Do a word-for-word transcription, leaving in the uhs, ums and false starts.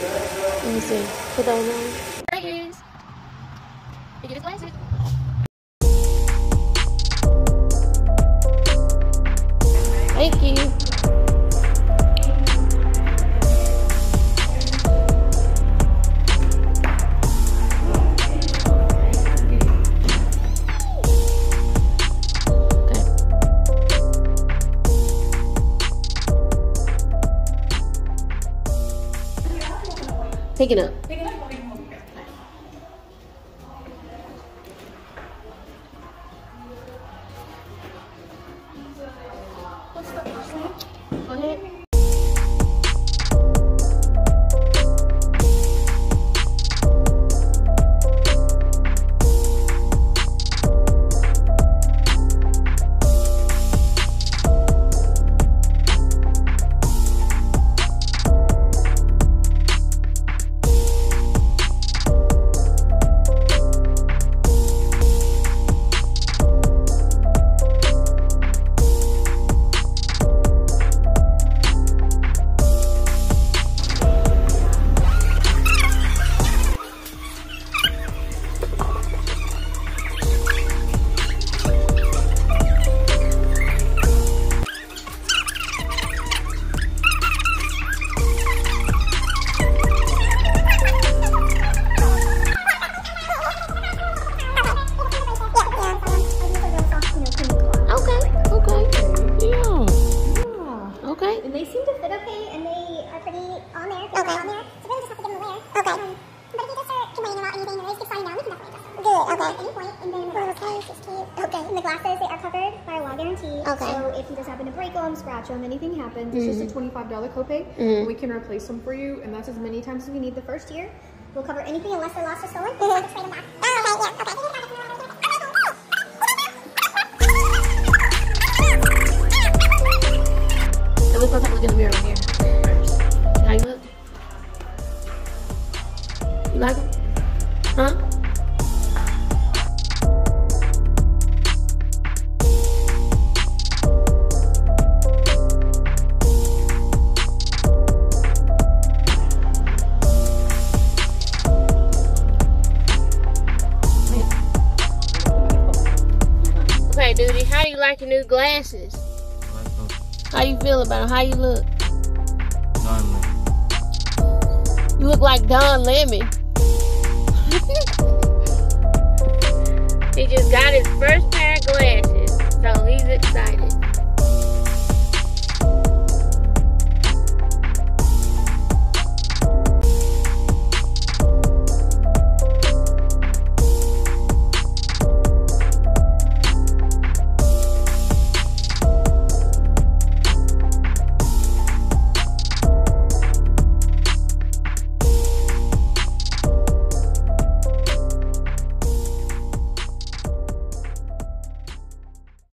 Let me see. Put those on. There he is. He get his glasses. Thank you. Pick it up. Pick it up. What's the first name? Go ahead. Okay. And they seem to fit okay, and they are pretty on there. Okay. On there. So really just have to give them a layer. Okay. Um, but if you just start complaining about anything and they keep sliding down, we can definitely adjust them. Good. Okay. At any point, and then the glasses, it's cute. Okay. And the glasses, they are covered by a wall guarantee. Okay. So if you just happen to break them, scratch them, anything happens, it's mm-hmm. just a twenty-five dollar copay. Mm-hmm. We can replace them for you, and that's as many times as we need the first year. We'll cover anything unless they're lost or stolen. Mm-hmm. We'll just trade them back. Oh, okay. Yeah. Okay. Let's go take a look in the mirror right here first. How you look? You like them? Huh? Okay, Duty, how do you like your new glasses? How you feel about him? How you look? Don Lemon. You look like Don Lemon. He just got his first pair of glasses, so he's excited.